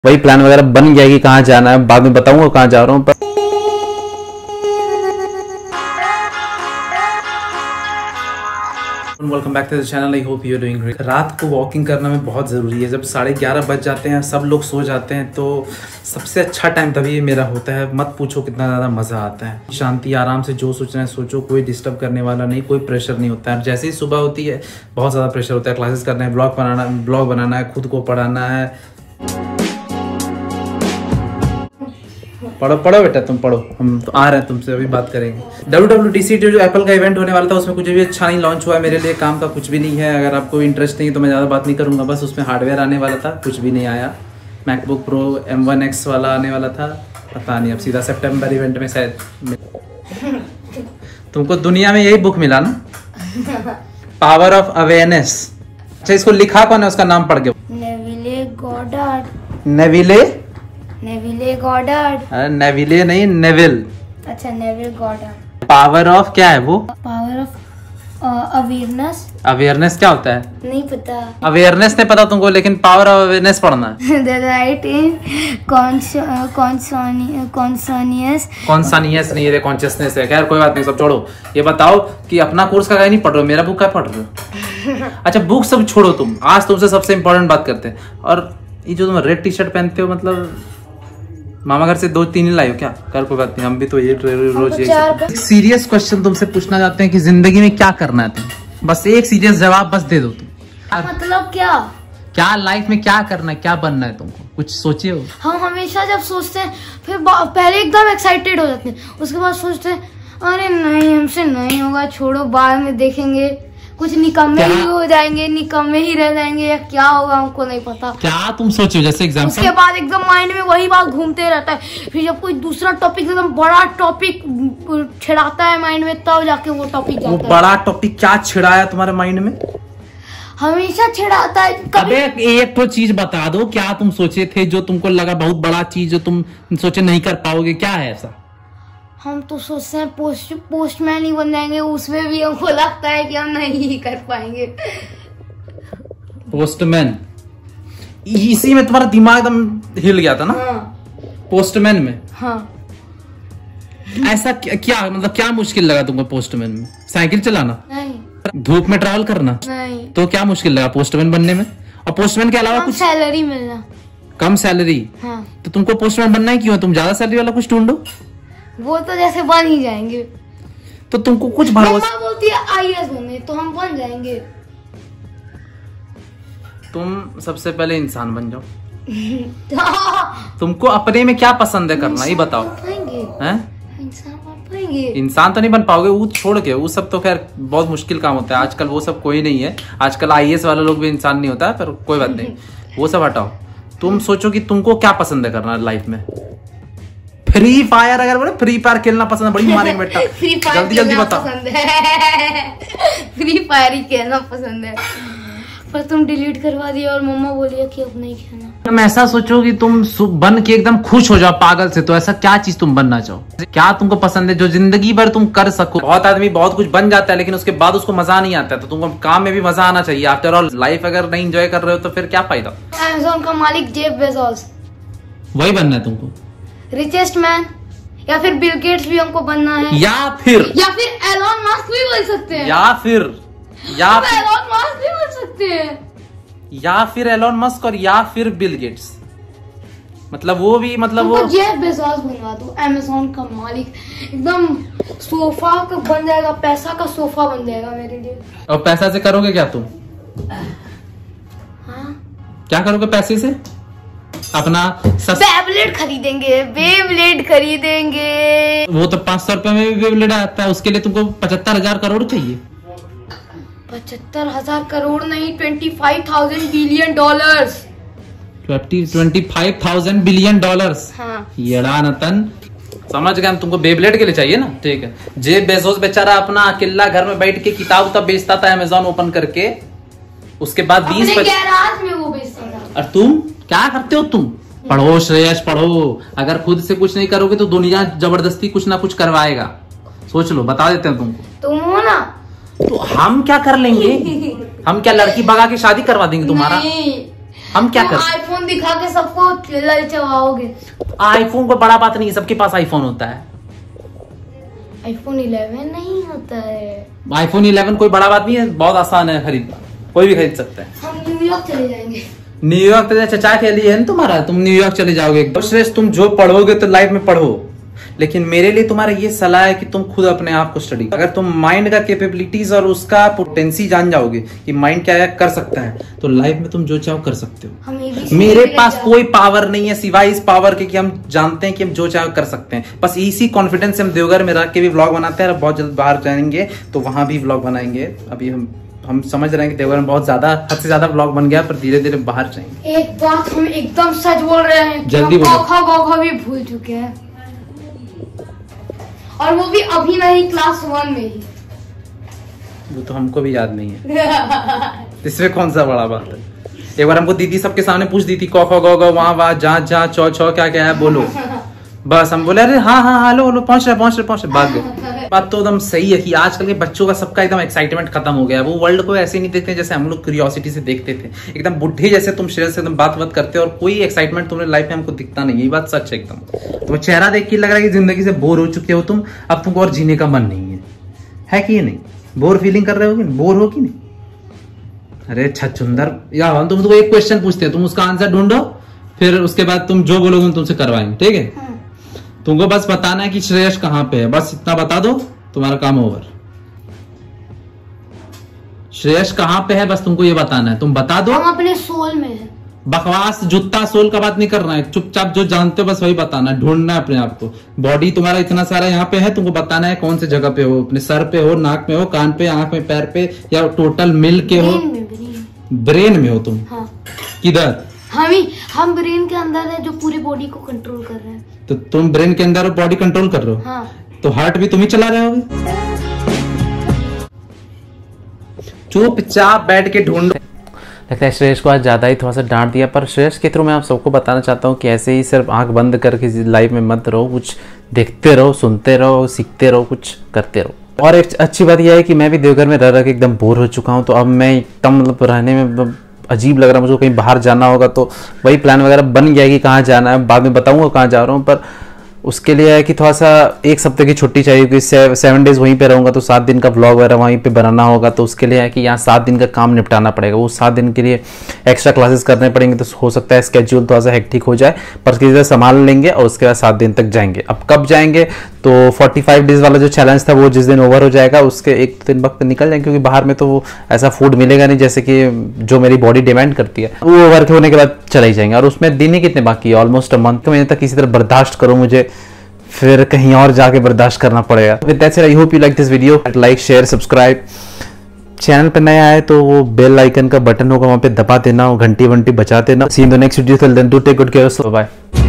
वही प्लान वगैरह बन गया कि कहाँ जाना है, बाद में बताऊंगा कहाँ जा रहा हूँ। पर welcome back to the channel, I hope you are doing great. रात को वॉकिंग करना में बहुत ज़रूरी है। जब 11:30 बज जाते हैं, सब लोग सो जाते हैं, तो सबसे अच्छा टाइम तभी मेरा होता है। मत पूछो कितना ज़्यादा मज़ा आता है। शांति आराम से जो सोचना है सोचो, कोई डिस्टर्ब करने वाला नहीं, कोई प्रेशर नहीं होता है। जैसे ही सुबह होती है बहुत ज़्यादा प्रेशर होता है, क्लासेस करना है, ब्लॉग बनाना है, खुद को पढ़ाना है। पढ़ो पढ़ो बेटा, तुम पढ़ो, हम तो आ रहे हैं, तुमसे अभी बात करेंगे। WWDC जो एप्पल का इवेंट होने वाला था, उसमें कुछ भी अच्छा नहीं लॉन्च हुआ है। मेरे लिए काम का कुछ भी नहीं है। अगर आपको इंटरेस्ट नहीं है तो मैं ज़्यादा बात नहीं करूँगा। बस उसमें हार्डवेयर आने वाला था, कुछ भी नहीं आया। मैकबुक प्रो M1X वाला आने वाला था, पता नहीं, अब सीधा सितंबर इवेंट में शायद। तुमको दुनिया में यही बुक मिला ना, पावर ऑफ अवेयरनेस। अच्छा, इसको लिखा कौन है, उसका नाम पढ़ के? Neville Goddard. Neville Goddard. Neville नहीं, नेविल। अच्छा, नेविल गॉडार्ड। पावर ऑफ क्या है वो? Power of awareness. अवेयरनेस क्या होता है? नहीं पता। अवेयरनेस नहीं पता तुमको, लेकिन पावर ऑफ अवेयरनेस पढ़ना है। The right in कॉन्सनियस नहीं है, कॉन्शियसनेस है। खैर कोई बात नहीं, सब छोड़ो। ये बताओ कि अपना कोर्स का नहीं पढ़ रहे हो, मेरा बुक का पढ़ रहे हो? अच्छा, बुक सब छोड़ो तुम, आज तुमसे सबसे इम्पोर्टेंट बात करते हैं। और ये जो तुम रेड टी शर्ट पहनते हो, मतलब मामा घर से 2-3 ही लाई हो क्या? कर कोई बात नहीं, हम भी तो ये रोज ये सीरियस क्वेश्चन तुमसे पूछना चाहते हैं कि जिंदगी में क्या करना है तुम। बस एक सीरियस जवाब बस दे दो तुम। मतलब क्या लाइफ में क्या करना है, क्या बनना है तुमको? कुछ सोचे हो? हम हमेशा जब सोचते हैं, फिर पहले एकदम एक्साइटेड हो जाते हैं, उसके बाद सोचते हैं अरे नहीं, हमसे नहीं होगा, छोड़ो, बाद में देखेंगे। कुछ निकम्मे ही हो जाएंगे, निकम्मे ही रह जाएंगे, या क्या होगा हमको नहीं पता। क्या तुम सोचे हो? जैसे एग्जाम्पल, उसके बाद एकदम माइंड में वही बात घूमते रहता है। फिर जब कोई दूसरा टॉपिक, एकदम बड़ा टॉपिक छिड़ाता है माइंड में, तब जाके वो टॉपिक जाता है। वो बड़ा टॉपिक क्या छिड़ाया तुम्हारे माइंड में? हमेशा छिड़ाता है। अबे एक तो चीज बता दो, क्या तुम सोचे थे जो तुमको लगा बहुत बड़ा चीज, जो तुम सोचे नहीं कर पाओगे? क्या है ऐसा? हम तो सोचते हैं पोस्टमैन ही बन जाएंगे, उसमें भी हमको लगता है कि हम नहीं कर पाएंगे। पोस्टमैन, इसी में तुम्हारा दिमाग एकदम हिल गया था ना? हाँ। पोस्टमैन में? हाँ। ऐसा क्या मतलब क्या मुश्किल लगा तुमको पोस्टमैन में? साइकिल चलाना? नहीं। धूप में ट्रैवल करना? नहीं। तो क्या मुश्किल लगा पोस्टमैन बनने में? और पोस्टमैन के अलावा कुछ? सैलरी मिलना। कम सैलरी? हाँ। तो तुमको पोस्टमैन बनना ही क्यों है? तुम ज्यादा सैलरी वाला कुछ ढूंढो। वो तो जैसे बन ही जाएंगे। तो तुमको कुछ भरोसा? मम्मा बोलती है IAS बनने, तो हम बन जाएंगे। तुम सबसे पहले इंसान बन जाओ। तुमको अपने में क्या पसंद है करना, ये बताओ। हैं? इंसान तो नहीं बन पाओगे, वो छोड़ के, वो सब तो खैर बहुत मुश्किल काम होता है आजकल। वो सब कोई नहीं है आजकल। IAS वाला लोग भी इंसान नहीं होता है, पर कोई बात नहीं, वो सब हटाओ। तुम सोचो कि तुमको क्या पसंद है करना लाइफ में। फ्री फायर, अगर बोले फ्री फायर खेलना पसंद है, बड़ी मारेंगे बेटा। जल्दी जल्दी बताओ। फ्री फायर ही खेलना पसंद है, पर तुम डिलीट करवा दिया और मम्मा बोलिए कि अब नहीं खेलना। तुम ऐसा सोचो कि तुम बन के एकदम खुश हो जाओ पागल से, तो ऐसा क्या चीज तुम बनना चाहो? क्या तुमको पसंद है जो जिंदगी भर तुम कर सको? बहुत आदमी बहुत कुछ बन जाता है, लेकिन उसके बाद उसको मजा नहीं आता है। तो तुमको काम में भी मजा आना चाहिए। आफ्टर ऑल लाइफ अगर नहीं एंजॉय कर रहे हो तो फिर क्या फायदा? अमेज़न का मालिक जेफ बेजोस, वही बनना है तुमको? रिचेस्ट मैन, या फिर बिल गेट्स भी हमको बनना है, या फिर एलोन मस्क भी बन सकते हैं, या फिर एलोन मस्क भी बन सकते हैं, या फिर एलोन मस्क, और या फिर बिल गेट्स। मतलब वो भी, मतलब वो जेफ बेजोस बनवा दो, अमेज़न का मालिक। एकदम सोफा का बन जाएगा, पैसा का सोफा बन जाएगा मेरे लिए। और पैसा से करोगे क्या तुम? हाँ? क्या करोगे पैसे से? अपना बेब्लेड खरीदेंगे, बेब्लेड खरीदेंगे। वो तो 500 रुपए में भी बेब्लेड आता है, उसके लिए तुमको 75,000 करोड़ चाहिए। 75,000 करोड़ नहीं, 25,000 बिलियन डॉलर्स। 25,000 billion dollars. हाँ। येड़ा नतन, समझ गए हम। तुमको बेब्लेड के लिए चाहिए ना, ठीक है। जेफ बेजोस बेचारा अपना अकेला घर में बैठ के किताब उताब बेचता था Amazon ओपन करके, उसके बाद 20 गैराज में वो बेचता था। और तुम क्या करते हो? तुम पढ़ो श्रेयस, पढ़ो। अगर खुद से कुछ नहीं करोगे तो दुनिया जबरदस्ती कुछ ना कुछ करवाएगा। सोच लो, बता देते हैं तुमको। तुम हो ना, तो हम क्या कर लेंगे? हम क्या लड़की भगा के शादी करवा देंगे तुम्हारा? नहीं, हम क्या कर, आईफोन दिखा के सबको ललचवाओगे। आईफोन को बड़ा बात नहीं है, सबके पास आईफोन होता है। आईफोन 11 नहीं होता है। आईफोन 11 कोई बड़ा बात नहीं है, बहुत आसान है खरीदना, कोई भी खरीद सकता है। हम न्यूयॉर्क चले जाएंगे। न्यूयॉर्क तो चचा के लिए है ना तुम्हारा, तुम न्यूयॉर्क चले जाओगे। तो श्रेष्ठ तुम जो पढ़ोगे तो लाइफ में पढ़ो, लेकिन मेरे लिए तुम्हारा ये सलाह है कि तुम खुद अपने आप को स्टडी, अगर तुम माइंड का कैपेबिलिटीज और उसका पोटेंसी जान जाओगे कि माइंड क्या कर सकता है, तो लाइफ में तुम जो चाहो कर सकते हो। मेरे पास कोई पावर नहीं है सिवाय इस पावर के कि हम जानते हैं कि हम जो चाहो कर सकते हैं। बस इसी कॉन्फिडेंस से हम देवघर में रह के भी व्लॉग बनाते हैं, बहुत जल्द बाहर जाएंगे तो वहां भी व्लॉग बनाएंगे। अभी हम समझ रहे हैं कि देवघर में बहुत ज्यादा, हद से ज्यादा व्लॉग बन गया, पर धीरे धीरे बाहर जाएंगे। एक बात हम एकदम सच बोल रहे हैं, जल्दी बोलो। गौखा भी भूल चुके हैं, और वो भी अभी नहीं, क्लास 1 में ही। वो तो हमको भी याद नहीं है। इसमें कौन सा बड़ा बात है। एक बार हमको दीदी सबके सामने पूछ दी थी कौ खौ गौ गौ वहाँ वहाँ जहाँ जहाँ चौ चौ क्या क्या है बोलो, बस हम बोले अरे हाँ हाँ हेलो हेलो पहुंच रहे भाग गए। बात तो एकदम सही है कि आजकल के बच्चों का सबका एकदम एक्साइटमेंट खत्म हो गया। वो वर्ल्ड को ऐसे नहीं देखते जैसे हम लोग क्यूरियोसिटी से देखते थे। एकदम बुढ़े जैसे तुम शेर से एकदम बात करते हो और कोई एक्साइटमेंट तुम्हारे लाइफ में हमको दिखता नहीं है। ये बात सच है एकदम। तो चेहरा देख के लग रहा है कि जिंदगी से बोर हो चुके हो तुम, अब तुमको और जीने का मन नहीं है कि ये नहीं? बोर फीलिंग कर रहे हो कि बोर हो कि नहीं? अरे छछुंदर यार, हम तुमको एक क्वेश्चन पूछते हैं, तुम उसका आंसर ढूंढो, फिर उसके बाद तुम जो बोलोगे हम तुमसे करवाएंगे, ठीक है? तुमको बस बताना है कि श्रेयस कहाँ पे है, बस इतना बता दो, तुम्हारा काम ओवर। श्रेयस कहाँ पे है बस तुमको ये बताना है, तुम बता दो। हम अपने सोल में है। बकवास जूता सोल का बात नहीं करना है, चुपचाप जो जानते हो बस वही बताना है, ढूंढना है अपने आप को। बॉडी तुम्हारा इतना सारा यहाँ पे है, तुमको बताना है कौन सी जगह पे हो, अपने सर पे हो, नाक में हो, कान पे, आंख में, पैर पे, या टोटल मिल के हो? ब्रेन में हो तुम? हाँ। किधर? हम ब्रेन के अंदर है जो पूरी बॉडी को कंट्रोल कर रहे हैं। तो तुम ब्रेन के अंदर बॉडी कंट्रोल कर रहे हो? हाँ। तो हार्ट भी तुम ही चला रहे होगे। चुपचाप बैठ के ढूंढ। लगता है श्रेयस को आज ज्यादा ही थोड़ा सा डांट दिया, पर श्रेयस के थ्रू मैं आप सबको बताना चाहता हूँ कि ऐसे ही सिर्फ आंख बंद करके लाइफ में मत रहो, कुछ देखते रहो, सुनते रहो, सीखते रहो, कुछ करते रहो। और एक अच्छी बात यह है कि मैं भी देवघर में रह के एकदम बोर हो चुका हूँ, तो अब मैं एकदम मतलब रहने में अजीब लग रहा है मुझको। कहीं बाहर जाना होगा तो वही प्लान वगैरह बन गया कि कहाँ जाना है, बाद में बताऊंगा कहाँ जा रहा हूँ, पर उसके लिए है कि थोड़ा सा एक हफ्ते की छुट्टी चाहिए, क्योंकि 7 डेज वहीं पे रहूंगा तो 7 दिन का व्लॉग वगैरह वहीं पे बनाना होगा। तो उसके लिए है कि यहाँ 7 दिन का काम निपटाना पड़ेगा। वो 7 दिन के लिए एक्स्ट्रा क्लासेस करने पड़ेंगे, तो हो सकता है स्केड्यूल थोड़ा सा हेक्टिक हो जाए, पर किसी तरह संभाल लेंगे और उसके बाद 7 दिन तक जाएंगे। अब कब जाएंगे तो 45 डेज वाला जो चैलेंज था वो जिस दिन ओवर हो जाएगा उसके एक दिन वक्त निकल जाएंगे, क्योंकि बाहर में तो वो ऐसा फूड मिलेगा नहीं जैसे कि जो मेरी बॉडी डिमांड करती है। वो ओवर होने के बाद चले ही जाएंगे। और उसमें दिन ही कितने बाकी है, ऑलमोस्ट मंथ महीने तक किसी तरह बर्दाश्त करो मुझे, फिर कहीं और जाके बर्दाश्त करना पड़ेगा। With that said I hope you like this video. Like share subscribe, channel पे नया आए तो वो बेल आइकन का बटन होगा वहां पे दबा देना, घंटी वंटी बजा देना। See in the next video, till then do take good care, bye.